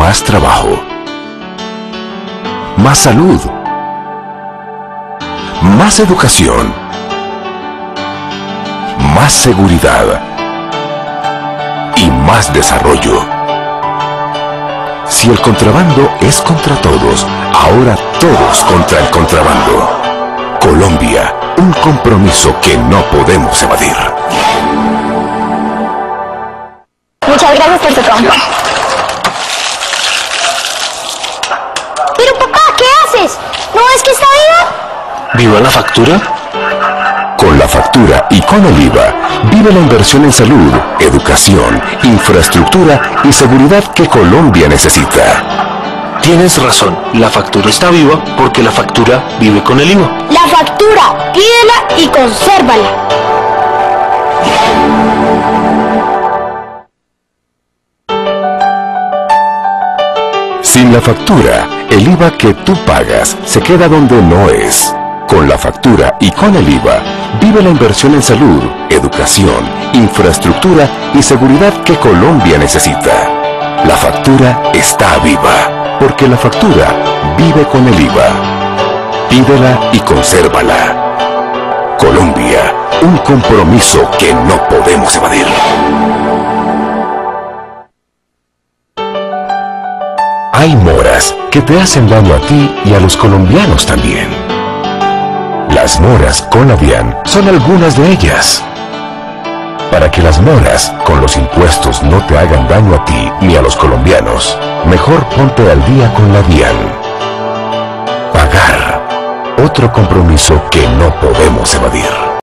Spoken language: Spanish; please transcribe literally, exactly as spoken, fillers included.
más trabajo, más salud, más educación, más seguridad y más desarrollo. Si el contrabando es contra todos, ahora todos contra el contrabando. Colombia, un compromiso que no podemos evadir. Muchas gracias por tu compra. Pero papá, ¿qué haces? ¿No ves que está viva? ¿Viva la factura? Con la factura y con el I V A, vive la inversión en salud, educación, infraestructura y seguridad que Colombia necesita. Tienes razón, la factura está viva porque la factura vive con el I V A. La factura, pídela y consérvala. Sin la factura, el I V A que tú pagas se queda donde no es. Con la factura y con el I V A, vive la inversión en salud, educación, infraestructura y seguridad que Colombia necesita. La factura está viva, porque la factura vive con el I V A. Pídela y consérvala. Colombia, un compromiso que no podemos evadir. Hay moras que te hacen daño a ti y a los colombianos también. Las moras con Avian son algunas de ellas. Para que las moras con los impuestos no te hagan daño a ti ni a los colombianos, mejor ponte al día con la Avian. Pagar. Otro compromiso que no podemos evadir.